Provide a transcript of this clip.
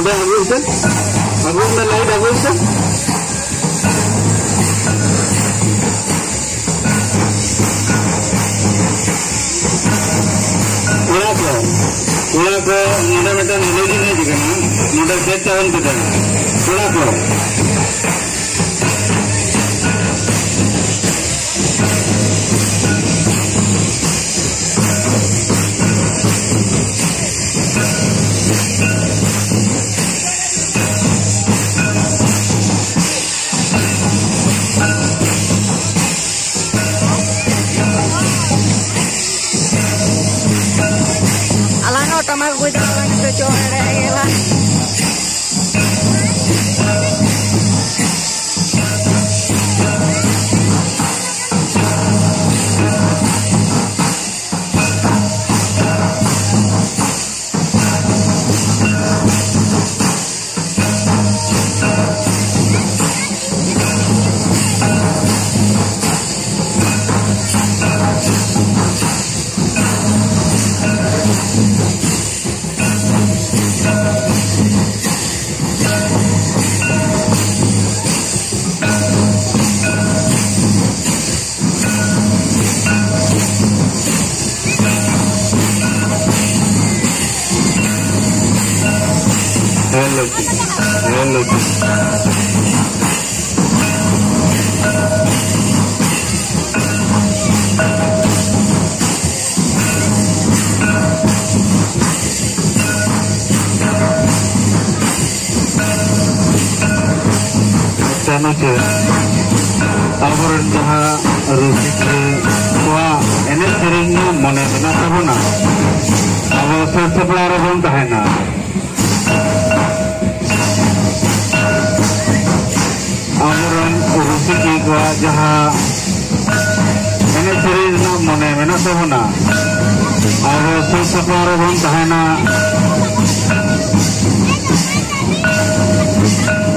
नोडे आगुन से आगुन में लाइट आगुन से उड़ा को नोडे में तो मेलोडी नहीं दिखे ना नोडे सेट चावन के उड़ा को Tama gue jalan ke Jordan. Abaran jahah rusik tua enek seringnya mone bena tabona abo sebelah rabon tahena abaran rusik tua jahah enek seringnya mone bena tabona abo sebelah rabon tahena